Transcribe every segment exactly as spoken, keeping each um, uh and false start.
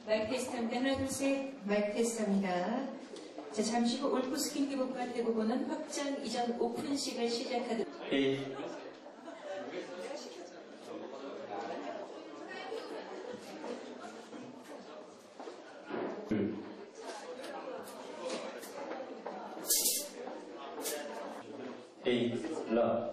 마이크 테스트합니다. 하나, 둘, 셋. 마이크 테스트합니다. 자, 잠시 후 올프 스킨기복과 대부분은 확장 이전 오픈식을 시작하도록. 예. 음. 에이, 라.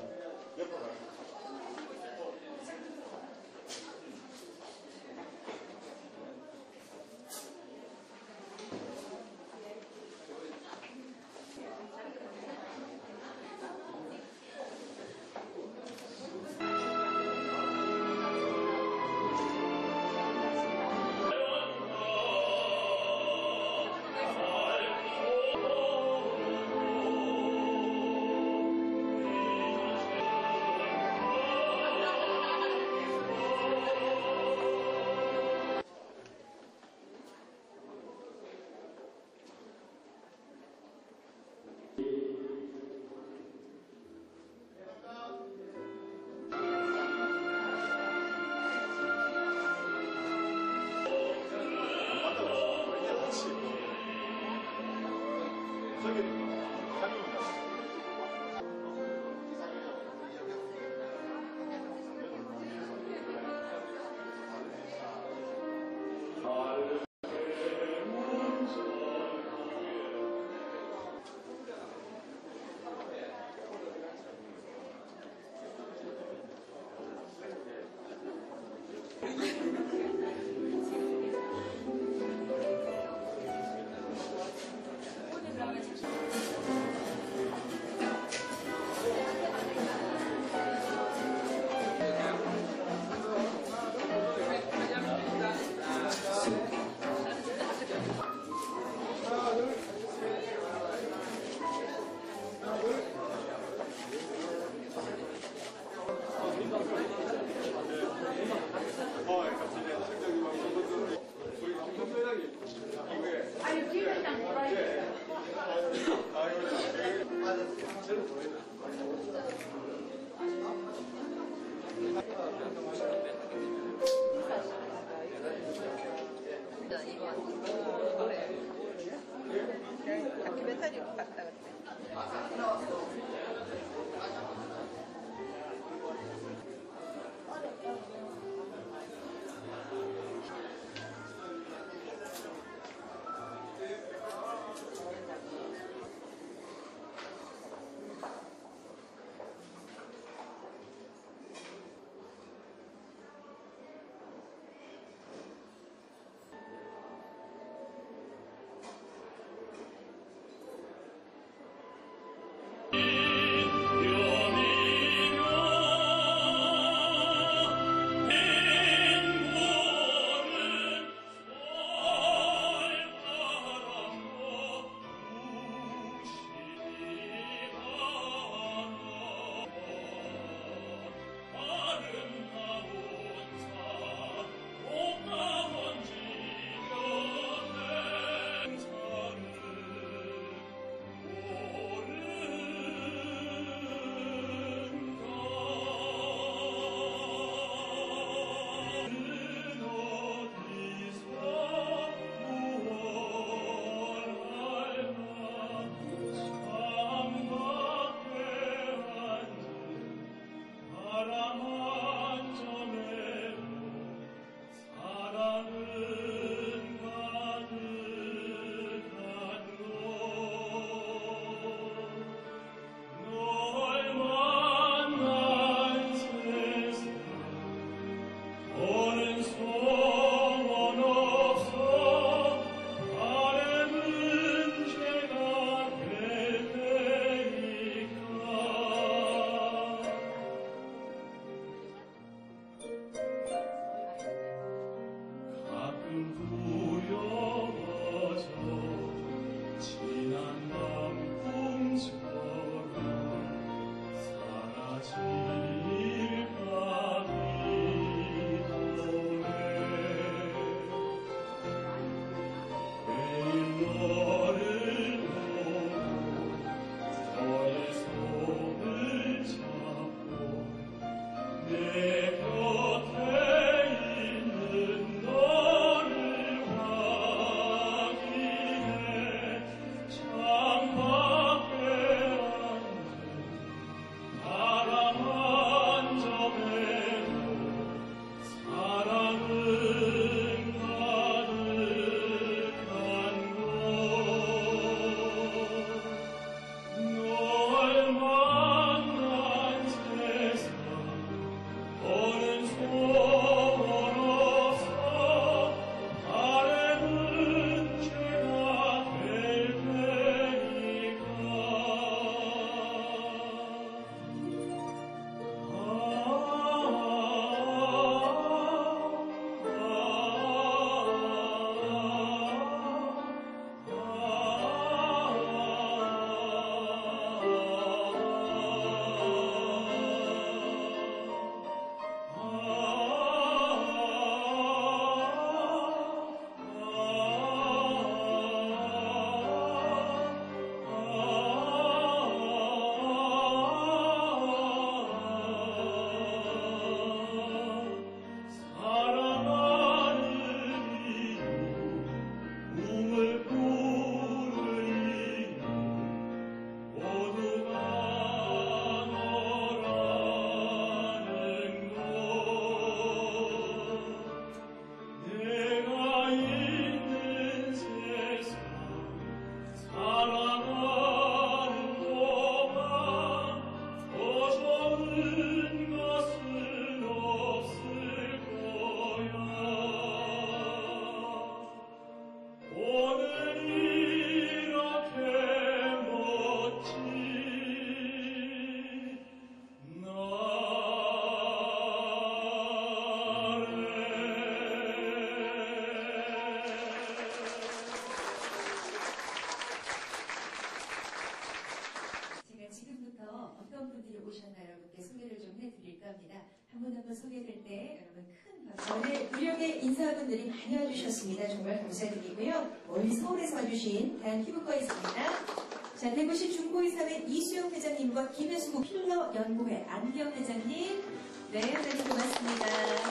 소개될 때 여러분 큰 박수. 오늘 의료계 인사분들이 많이 와주셨습니다. 정말 감사드리고요. 멀리 서울에서 와주신 대한피부과의사입니다. 자, 대구시 중고의사회 이수영 회장님과 김혜수 필러 연구회 안경 회장님, 네, 회장님 고맙습니다.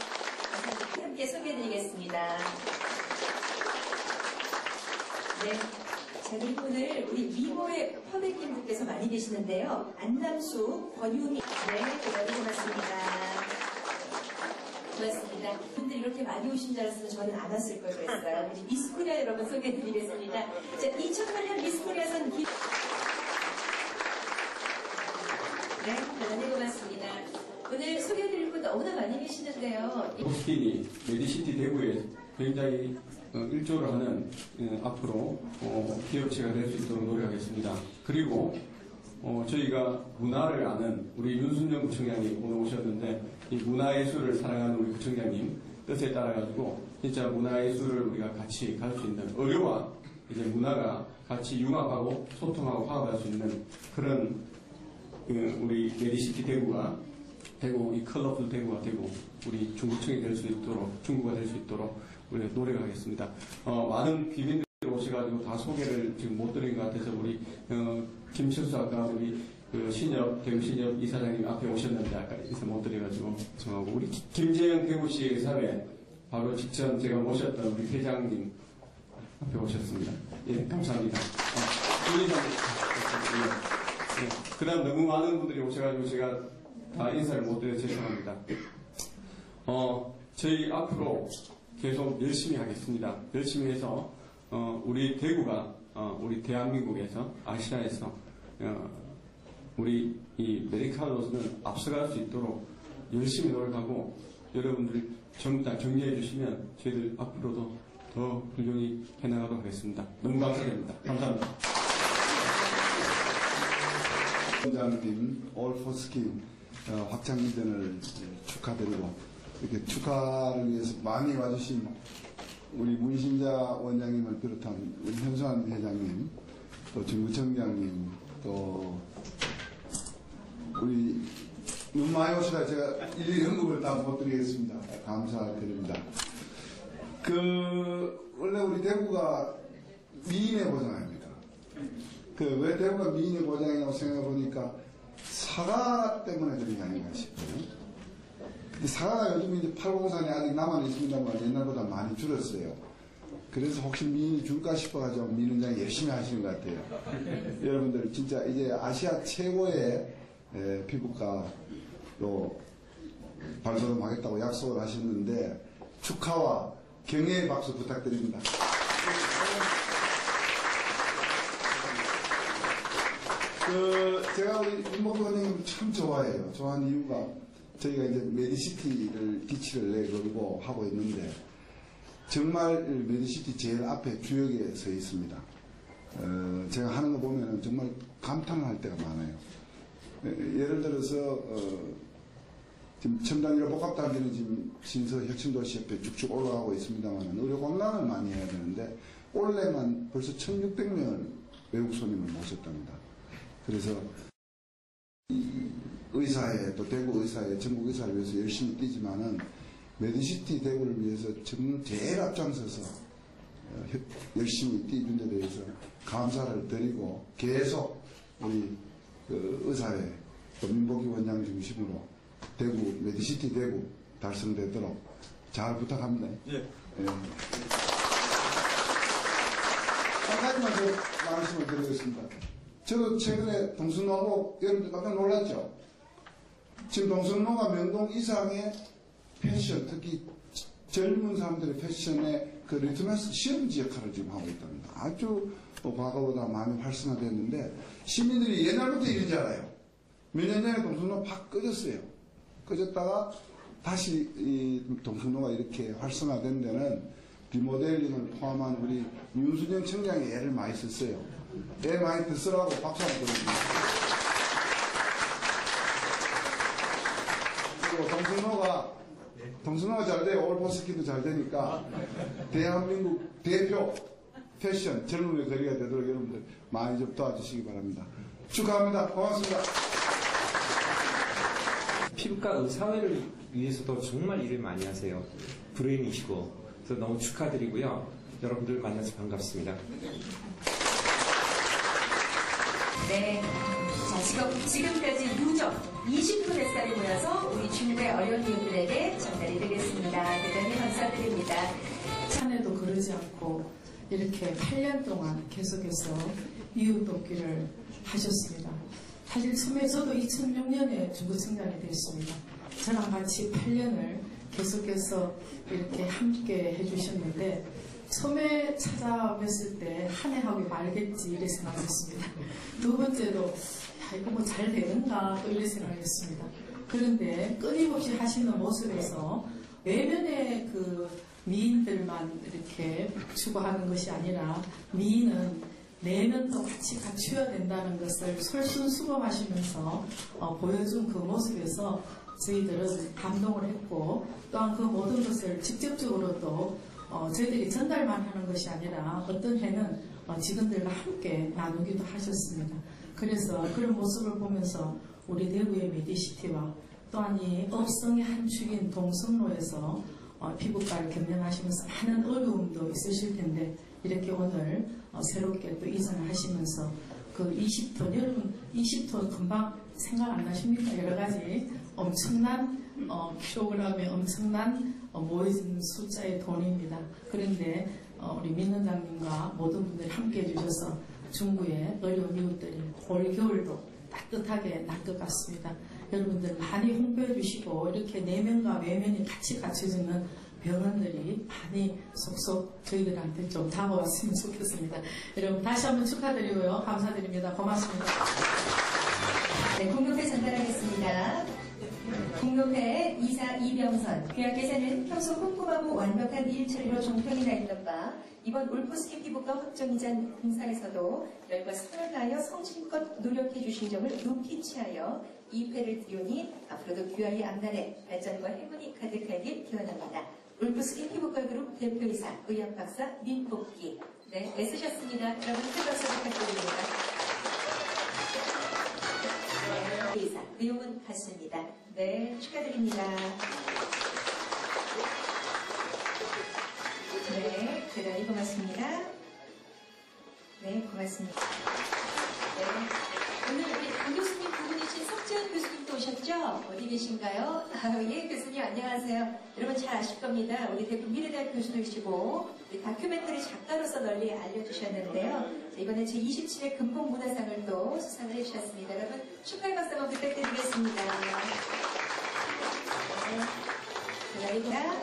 감사합니다. 함께 소개해드리겠습니다. 네. 자, 그리고 오늘 우리 미모의 퍼백님들께서 많이 계시는데요. 안남수, 권유미, 네, 대단히 고맙습니다. 고맙습니다. 분들 이렇게 많이 오신 줄 알았으면 저는 안 왔을 걸 그랬어요. 우리 미스코리아 여러분 소개해드리겠습니다. 자, 이천팔 년 미스코리아선 기... 네, 대단히 고맙습니다. 오늘 소개해드릴 분 너무나 많이 계시는데요. 호스티니 메디시티 대구에 굉장히 어, 일조를 하는 어, 앞으로 어, 기업체가 될 수 있도록 노력하겠습니다. 그리고 어, 저희가 문화를 아는 우리 윤순영 구청장님 오늘 오셨는데 이 문화예술을 사랑하는 우리 구청장님 뜻에 따라가지고 진짜 문화예술을 우리가 같이 갈 수 있는 의료와 이제 문화가 같이 융합하고 소통하고 화합할 수 있는 그런 그 우리 메디시티 대구가 되고 이 컬러풀 대구가 되고 우리 중구청이 될 수 있도록 중구가 될 수 있도록 우리 노력하겠습니다. 어, 많은 귀빈들이 오셔가지고 다 소개를 지금 못 드린 것 같아서 우리 어, 김철수 아까 우리 그 신협 대구 신협 이사장님 앞에 오셨는데 아까 인사 못 드려가지고 죄송하고 우리 김재영 대구시 의사회 바로 직전 제가 모셨던 우리 회장님 앞에 오셨습니다. 예, 감사합니다. 어, 우리 예, 예. 그다음 너무 많은 분들이 오셔가지고 제가 다 인사를 못 드려 죄송합니다. 어, 저희 앞으로 계속 열심히 하겠습니다. 열심히 해서 어, 우리 대구가 어, 우리 대한민국에서 아시아에서 어, 우리 이 메디칼로스는 앞서갈 수 있도록 열심히 노력하고 여러분들이 전부 다 격려해 주시면 저희들 앞으로도 더 훌륭히 해나가도록 하겠습니다. 너무 감사드립니다. 감사합니다. 원장님 올포스킨 확장 이전을 축하드리고 이렇게 축하를 위해서 많이 와주신 우리 문신자 원장님을 비롯한 우리 현수환 회장님, 또 정구청장님, 또 우리 너무 많이 오시라 제가 일일이 언급을 다 못 드리겠습니다. 감사드립니다. 그 원래 우리 대구가 미인의 고장입니다. 그 왜 대구가 미인의 고장이라고 생각해 보니까 사과 때문에 그런 게 아닌가 싶어요. 근데 사과가 요즘 이제 팔공산에 아직 남아 있습니다만 옛날보다 많이 줄었어요. 그래서 혹시 미인이 줄까 싶어가지고 미인장이 열심히 하시는 것 같아요. 여러분들 진짜 이제 아시아 최고의 에, 피부과로 발돋움하겠다고 약속을 하셨는데 축하와 경애의 박수 부탁드립니다. 그 제가 우리 윤목도 원장님 참 좋아해요. 좋아하는 이유가 저희가 이제 메디시티를 기치 가치를 내걸고 하고 있는데 정말 메디시티 제일 앞에 주역에 서 있습니다. 어, 제가 하는 거 보면 정말 감탄할 때가 많아요. 예를 들어서 어, 지금 첨단의료 복합단계는 지금 신서 혁신도시협회 쭉쭉 올라가고 있습니다만 의료 공단을 많이 해야 되는데 올해만 벌써 천육백 명을 외국 손님을 모셨답니다. 그래서 의사회 또 대구 의사회 전국 의사를 위해서 열심히 뛰지만은 메디시티 대구를 위해서 정말 제일 앞장서서 열심히 뛰는 데 대해서 감사를 드리고 계속 우리 그 의사회 또 민복희 원장 중심으로 대구 메디시티 대구 달성되도록 잘 부탁합니다. 예. 예. 한 가지만 더 말씀을 드리겠습니다. 저도 최근에 동순로하고 여러분들 깜짝 놀랐죠? 지금 동순로가 명동 이상의 패션, 특히 젊은 사람들의 패션에 그 리트머스 시험지 역할을 지금 하고 있답니다. 아주 뭐 과거보다 많이 활성화됐는데 시민들이 옛날부터 이런지 알아요. 몇 년 전에 동순로 팍 꺼졌어요. 꺼졌다가 다시 이 동순로가 이렇게 활성화된 데는 리모델링을 포함한 우리 윤수정 청장이 애를 많이 썼어요. 애 많이 듣으라고 박수 한번 드립니다. 그리고 동순로가 동순로가 잘 돼요. 올포스키도 잘 되니까 대한민국 대표 패션 젊음의 거리가 되도록 여러분들 많이 좀 도와주시기 바랍니다. 축하합니다. 고맙습니다. 피부과 의사회를 위해서도 정말 일을 많이 하세요. 브레인이시고 그래서 너무 축하드리고요. 여러분들 만나서 반갑습니다. 네. 자, 지금, 지금까지 누적 이십 분 햇살이 모여서 우리 중국의 어려운 이웃들에게 전달해 드리겠습니다. 대단히 감사드립니다. 산에도 그러지 않고 이렇게 팔 년 동안 계속해서 이웃 돕기를 하셨습니다. 사실 처음에 저도 이천육 년에 중구청장이 됐습니다. 저랑 같이 팔 년을 계속해서 이렇게 함께 해주셨는데 처음에 찾아뵀을 때 한 해 하고 말겠지 이래 생각했습니다. 두 번째로 야, 이거 뭐 잘 되는가 또 이래 생각했습니다. 그런데 끊임없이 하시는 모습에서 외면의 그 미인들만 이렇게 추구하는 것이 아니라 미인은 내면도 같이 갖추어야 된다는 것을 솔선수범하시면서 어, 보여준 그 모습에서 저희들은 감동을 했고 또한 그 모든 것을 직접적으로도 어, 저희들이 전달만 하는 것이 아니라 어떤 해는 어, 직원들과 함께 나누기도 하셨습니다. 그래서 그런 모습을 보면서 우리 대구의 메디시티와 또한 이 업성의 한 축인 동성로에서 어, 피부과를 경영하시면서 많은 어려움도 있으실 텐데 이렇게 오늘 어, 새롭게 또 이전을 하시면서 그 이십 톤, 여러분 이십 톤 금방 생각 안 나십니까? 여러 가지 엄청난 어, 킬로그램의 엄청난 어, 모여진 숫자의 돈입니다. 그런데 어, 우리 민원장님과 모든 분들이 함께 해주셔서 중구의 어려운 이웃들이 올 겨울도 따뜻하게 날 것 같습니다. 여러분들 많이 홍보해 주시고 이렇게 내면과 외면이 같이 갖춰지는 병원들이 많이 속속 저희들한테 좀 다가왔으면 좋겠습니다. 여러분 다시 한번 축하드리고요. 감사드립니다. 고맙습니다. 네, 공급회 전달하겠습니다. 공급회 이사 이병선. 그약께서는 평소 꼼꼼하고 완벽한 일 처리로 종평이 나 있는 바 이번 울포스킨 피부과 확정이전 행사에서도 열과 사랑을 다하여 성심껏 노력해 주신 점을 높이 취하여 이 회를 드리오니 앞으로도 귀하의 앞날에 발전과 행운이 가득하길 기원합니다. 울포스킨 피부과 그룹 대표이사 의학 박사 민복기. 네, 애쓰셨습니다. 여러분 큰 박수 부탁드립니다. 네, 의사 의용은 같습니다. 네, 축하드립니다. 네, 대단히 고맙습니다. 네, 고맙습니다. 네, 오늘 우리 강 교수님 부부이신 석재현 교수님도 오셨죠? 어디 계신가요? 아, 예, 교수님 안녕하세요. 여러분 잘 아실 겁니다. 우리 대구 미래대학 교수이시고 우리 다큐멘터리 작가로서 널리 알려주셨는데요. 자, 이번에 제이십칠 회 금봉문화상을 또 수상을 해주셨습니다. 여러분 축하의 박수 한번 부탁드리겠습니다. 네, 감사합니다.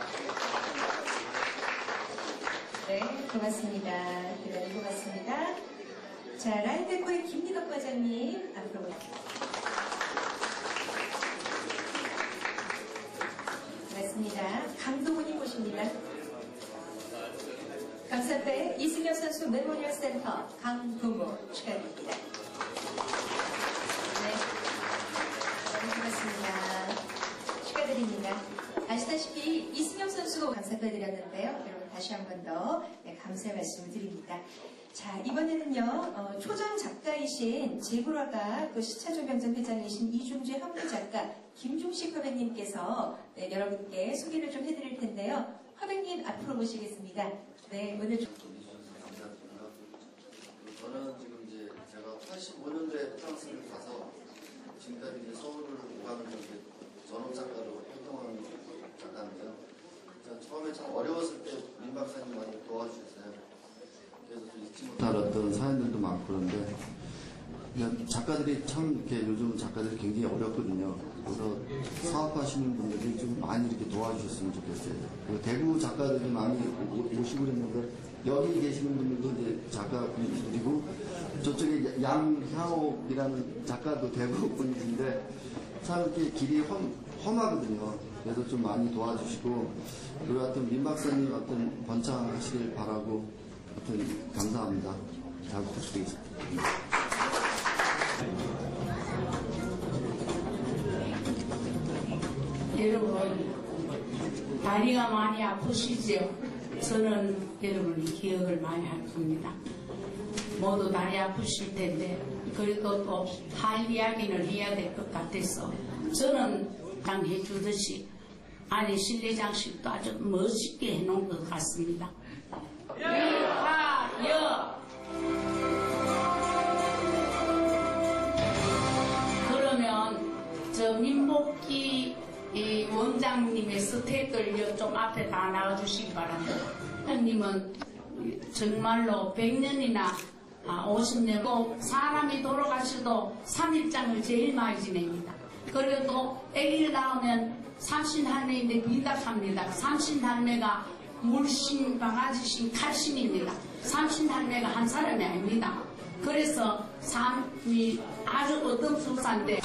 네, 고맙습니다. 대단히 고맙습니다. 자, 라인데코의 김미덕 과장님 앞으로 모십니다. 맞습니다. 강동훈이 모십니다. 감사패 이승엽 선수 메모리얼 센터 강동훈 축하드립니다. 네, 너무 고맙습니다. 축하드립니다. 아시다시피 이승엽 선수가 감사패 드렸는데요. 여러분 다시 한 번 더 네, 감사의 말씀을 드립니다. 자, 이번에는요, 어, 초정 작가이신 제불화가 그 시차조명전 회장이신 이중재 한문 작가 김종식 화백님께서 네, 여러분께 소개를 좀 해드릴 텐데요. 화백님 앞으로 모시겠습니다. 네, 오늘 좀. 감사드립니다. 저는 지금 이제 제가 팔십오 년도에 프랑스를 가서 지금까지 이제 서울을 오가는 이제 전업 작가로 활동하는 작가인데요. 처음에 참 어려웠을 때 민 박사님 많이 도와주셨어요. 그래서 좀 잊지 못할 어떤 사연들도 많고 그런데 그냥 작가들이 참 이렇게 요즘 작가들이 굉장히 어렵거든요. 그래서 사업하시는 분들이 좀 많이 이렇게 도와주셨으면 좋겠어요. 그리고 대구 작가들이 많이 오- 오시고 그랬는데 여기 계시는 분들도 이제 작가분들이고 저쪽에 양향옥이라는 작가도 대구 분이신데 참 이렇게 길이 험, 험하거든요. 그래서 좀 많이 도와주시고 그리고 하여튼 민 박사님 어떤 번창하시길 바라고 하여튼 감사합니다. 잘 부탁드리겠습니다. 여러분, 다리가 많이 아프시죠? 저는 여러분이 기억을 많이 할 겁니다. 모두 다리 아프실 텐데, 그래도 또 할 이야기는 해야 될 것 같아서, 저는 당 해주듯이 안에 실내 장식도 아주 멋있게 해놓은 것 같습니다. 위하여! 그러면 저 민복기 이 원장님의 스태들 좀 앞에 다 나와주시기 바랍니다. 형님은 정말로 백 년이나 아, 오십 년 또 사람이 돌아가셔도 삼 일장을 제일 많이 지냅니다. 그리고 또 아기를 낳으면 삼신할매인데 비답합니다. 삼신할매가 물신, 강아지신, 칼신입니다. 삼신할매가 한 사람이 아닙니다. 그래서 삶이 아주 어둠수사인데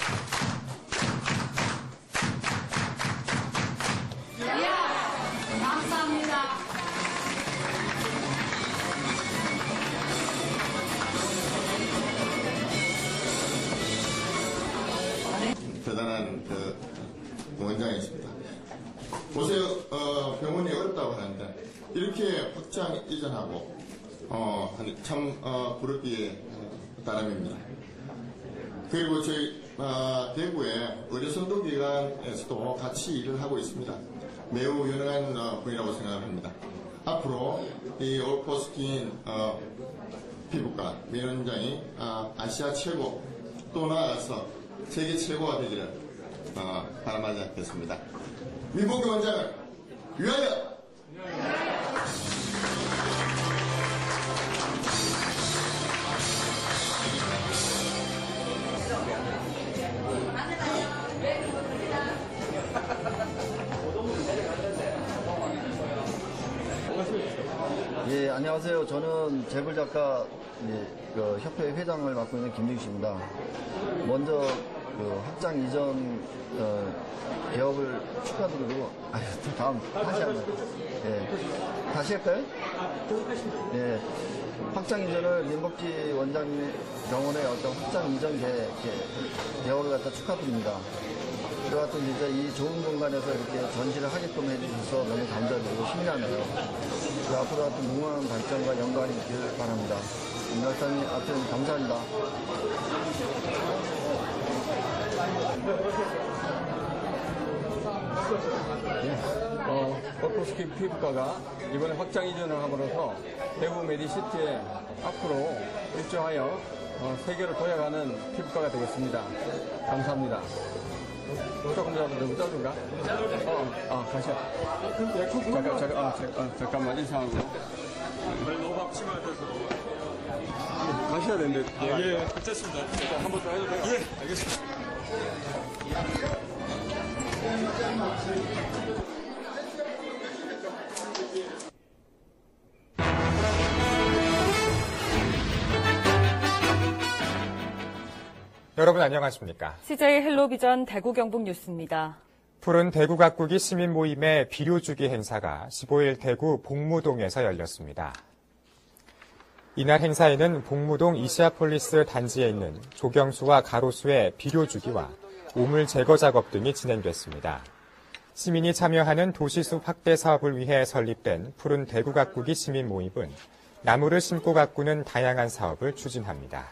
감사합니다. 대단한 그 원장이십니다. 보세요, 어, 병원이 어렵다고 하는데 이렇게 확장 이전하고 어, 참 어, 부럽기에 따름입니다. 그리고 저희 어, 대구의 의료선도기관에서도 같이 일을 하고 있습니다. 매우 유능한 어, 분이라고 생각합니다. 앞으로 이 올포스킨 어, 피부과 민 원장이 어, 아시아 최고 또 나아가서 세계 최고가 되기를 어, 바람하지 않겠습니다. 민복기 원장을 위하여! 예, 안녕하세요. 저는 재벌작가 예, 그 협회 회장을 맡고 있는 김중식입니다. 먼저 그 확장 이전 어, 개업을 축하드리고 아유, 다음 다시 한번 예, 다시 할까요? 예, 확장 이전을 민복지 원장님의 병원의 어떤 확장 이전 개, 개, 개업을 갖다 축하드립니다. 그 같은 이제 이 좋은 공간에서 이렇게 전시를 하게끔 해주셔서 너무 감사드리고 힘이 나네요. 그 앞으로 하여튼 무궁한 발전과 영광이 있기를 바랍니다. 임 박사님, 하여튼 감사합니다. 어, 올포스킨 피부과가 이번에 확장 이전을 함으로써 대구 메디시티에 앞으로 일조하여 어, 세계를 도약하는 피부과가 되겠습니다. 감사합니다. 조금 더 너무 짧은가? 어, 어, 가시죠. 잠깐, 잠깐, 어, 자, 어, 잠깐만, 인사하고. 너무 박치면 안 돼서. 가셔야 되는데. 아, 예, 예, 괜찮습니다. 한 번 더 해도 돼요? 예, 알겠습니다. 여러분 안녕하십니까? 씨제이 헬로비전 대구 경북 뉴스입니다. 푸른 대구 가꾸기 시민 모임의 비료주기 행사가 십오일 대구 복무동에서 열렸습니다. 이날 행사에는 복무동 이시아폴리스 단지에 있는 조경수와 가로수의 비료주기와 오물 제거 작업 등이 진행됐습니다. 시민이 참여하는 도시숲 확대 사업을 위해 설립된 푸른 대구 가꾸기 시민 모임은 나무를 심고 가꾸는 다양한 사업을 추진합니다.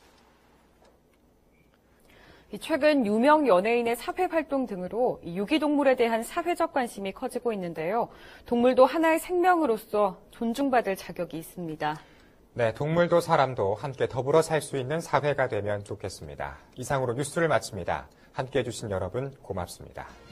최근 유명 연예인의 사회활동 등으로 유기동물에 대한 사회적 관심이 커지고 있는데요. 동물도 하나의 생명으로서 존중받을 자격이 있습니다. 네, 동물도 사람도 함께 더불어 살 수 있는 사회가 되면 좋겠습니다. 이상으로 뉴스를 마칩니다. 함께해 주신 여러분 고맙습니다.